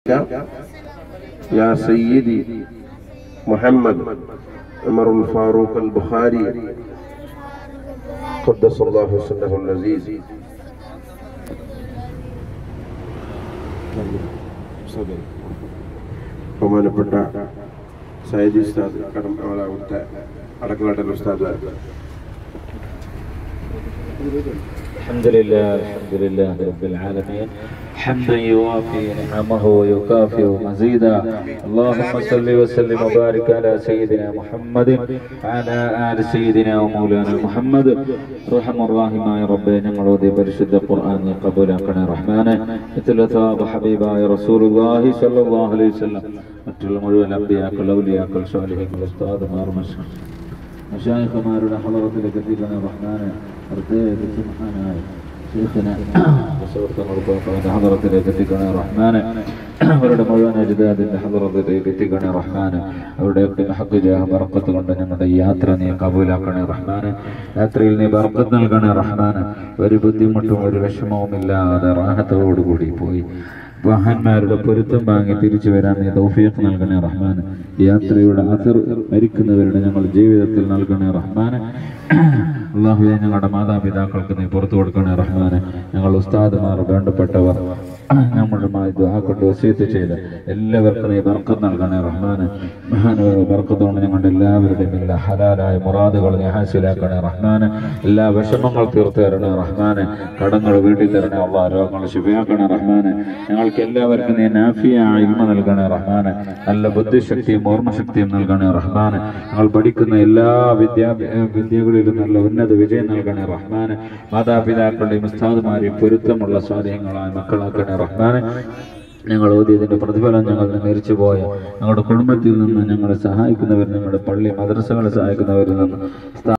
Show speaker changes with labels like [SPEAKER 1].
[SPEAKER 1] يا سيدي محمد عمر الفاروق البخاري قدس الله سره العزيز. ബഹുമാനപ്പെട്ട സയ്യിദി ഉസ്താദ് അവിടുത്തെ അടക്കലാട്ടൽ ഉസ്താദ്.
[SPEAKER 2] الحمد لله رب العالمين حمدا يوافي نعمه ويكافئ مزيدا. اللهم صل وسلم وبارك على سيدنا محمد وعلى آل سيدنا ومولانا محمد. رحم الراحماയ റബ്ബേ, ഞങ്ങളോട് പരിശുദ്ധ ഖുർആൻ കബൂലാക്കണേ റഹ്മാനെ. ഇത്ലതാബ് ഹബീബായ റസൂലുള്ളാഹി സ്വല്ലല്ലാഹു അലൈഹി വസല്ലം, മറ്റുള്ള മുഴുവൻ അംബിയാക്കൾ, ഔലിയാക്കൾ, സ്വാലിഹീങ്ങൾ, ഉസ്താദുമാർ, മശായിഖുമാരുടെ ഹളറത്തിലേക്ക് എത്തിക്കണേ റഹ്മാനെ. പ്രത്യേകിച്ച് മഹാനായ ശൈഖിനെ ഹളറത്തിലേക്ക് എത്തിക്കണേ റഹ്മാനെ. അവരുടെ മുഴുവൻ അജ്ദാദിന്റെ ഹളറത്തിലേക്ക് എത്തിക്കണേ റഹ്മാനെ. അവരുടെയൊക്കെ ഹഖ് ജാഹ് ബർക്കത്ത് കൊണ്ട് ഞങ്ങളുടെ യാത്ര നീ കബൂലാക്കണേ റഹ്മാനെ. യാത്രയിൽ നീ ബർക്കത്ത് നൽകണേ റഹ്മാനെ. ഒരു ബുദ്ധിമുട്ടും ഒരു വിഷമവും ഇല്ലാതെ റാഹത്തോടുകൂടി പോയി വാഹന്മാരുടെ പൊരുത്തം വാങ്ങി തിരിച്ചു വരാൻ നീ തൗഫീഖ് നൽകണേ റഹ്മാനെ. യാത്രയുടെ അസർ മരിക്കുന്നവരുടെ ഞങ്ങളുടെ ജീവിതത്തിൽ നൽകണേ റഹ്മാനെ. അല്ലാഹുവേ, ഞങ്ങളുടെ മാതാപിതാക്കൾക്ക് നീ പുറത്തു കൊടുക്കണേ റഹ്മാനെ. ഞങ്ങൾ ഉസ്താദുമാർ, വേണ്ടപ്പെട്ടവർ നമ്മളുമായി ദുആ കൊണ്ട് വസീയത്ത് ചെയ്ത് എല്ലാവർക്കും നീ ബർക്കത്ത് നൽകണേ റഹ്മാനെ. മഹാനവരുടെ ബർക്കത്തോടെ ഞങ്ങളുടെ എല്ലാവരുടെയും എല്ലാ ഹലാലായ മുറാദുകൾ നീ ഹാസിലാക്കണേ റഹ്മാനെ. എല്ലാ വിഷമങ്ങൾ തീർത്തു തരണേ റഹ്മാനെ. കടങ്ങൾ വീട്ടി തരണേ അല്ലാഹ്. രോഗങ്ങൾ ശിഫയാക്കണേ റഹ്മാനെ. ഞങ്ങൾക്ക് എല്ലാവർക്കും നീ നാഫിയായ ഇൽമ നൽകണേ റഹ്മാനെ. നല്ല ബുദ്ധിശക്തിയും ഓർമ്മശക്തിയും നൽകണേ റഹ്മാനെ. ഞങ്ങൾ പഠിക്കുന്ന എല്ലാ വിദ്യകളിലും നല്ല ഉന്നത വിജയം നൽകണേ റഹ്മാനെ. മാതാപിതാക്കളുടെയും ഉസ്താദുമാരെയും പൊരുത്തമുള്ള സ്വാധീനങ്ങളായ മക്കളാക്കണേ റഹ്മാനെ. ഞങ്ങൾ ഓതിയതിന്റെ പ്രതിഫലം ഞങ്ങൾ മരിച്ചു പോയ ഞങ്ങളുടെ കുടുംബത്തിൽ നിന്ന് ഞങ്ങളെ സഹായിക്കുന്നവർ, ഞങ്ങളുടെ പള്ളി മദ്രസകളെ സഹായിക്കുന്നവരിൽ നിന്ന്